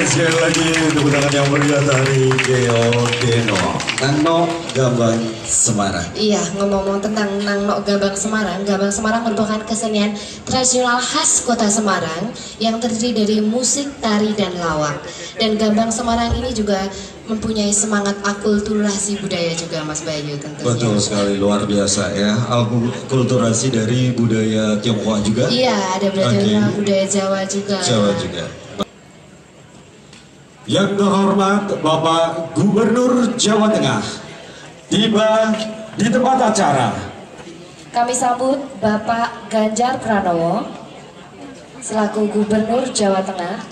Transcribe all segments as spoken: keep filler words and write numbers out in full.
sekali lagi tepuk tangan yang meriah dari Geo Deno. Nangno Gambang Semarang. Iya, ngomong-ngomong tentang Nangno Gambang Semarang, Gambang Semarang merupakan kesenian tradisional khas kota Semarang yang terdiri dari musik, tari, dan lawak. Dan Gambang Semarang ini juga mempunyai semangat akulturasi budaya juga, Mas Bayu tentunya. Betul sekali, luar biasa ya. Akulturasi dari budaya Tionghoa juga. Iya, ada budaya okay. budaya Jawa juga. Jawa juga. Yang terhormat Bapak Gubernur Jawa Tengah tiba di tempat acara. Kami sambut Bapak Ganjar Pranowo selaku Gubernur Jawa Tengah.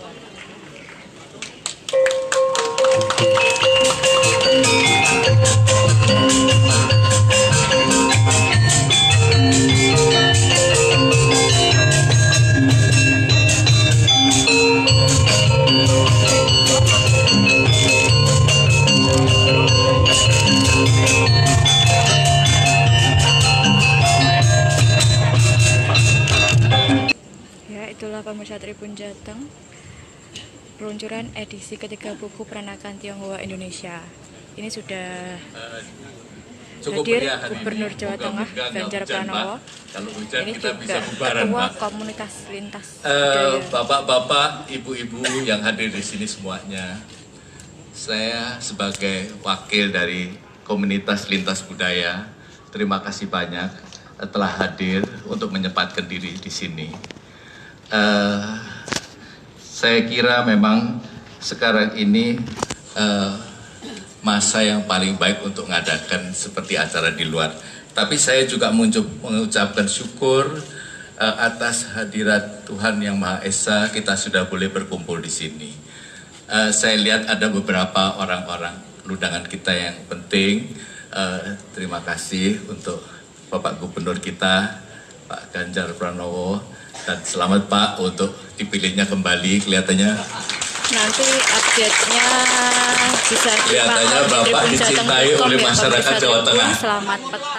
Itulah pemirsa Tribun Jateng, peluncuran edisi ketiga buku peranakan Tionghoa Indonesia. Ini sudah uh, hadir Gubernur Jawa Tengah Ganjar Pranowo. Ini juga Ketua Komunitas Lintas uh, Bapak-bapak, ibu-ibu yang hadir di sini semuanya. Saya sebagai wakil dari Komunitas Lintas Budaya, terima kasih banyak telah hadir untuk menyempatkan diri di sini. Uh, saya kira memang sekarang ini uh, masa yang paling baik untuk mengadakan seperti acara di luar. Tapi saya juga mengucapkan syukur uh, atas hadirat Tuhan Yang Maha Esa, kita sudah boleh berkumpul di sini. Uh, saya lihat ada beberapa orang-orang undangan kita yang penting. Uh, terima kasih untuk Bapak Gubernur kita, Pak Ganjar Pranowo. Dan selamat Pak untuk dipilihnya kembali, kelihatannya nanti update-nya bisa kelihatannya Bapak dicintai oleh masyarakat Jawa Tengah. Selamat petang.